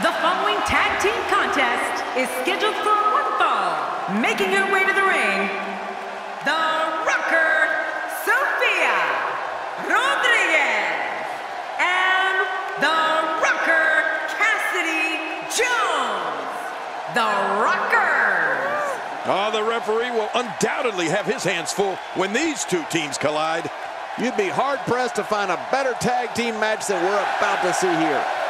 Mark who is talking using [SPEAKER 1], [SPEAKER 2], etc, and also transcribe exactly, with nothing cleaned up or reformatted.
[SPEAKER 1] The following tag team contest is scheduled for one fall. Making her way to the ring, the Rocker, Sophia Rodriguez, and the Rocker, Cassidy Jones. The Rockers.
[SPEAKER 2] Oh, the referee will undoubtedly have his hands full when these two teams collide.
[SPEAKER 3] You'd be hard-pressed to find a better tag team match than we're about to see here.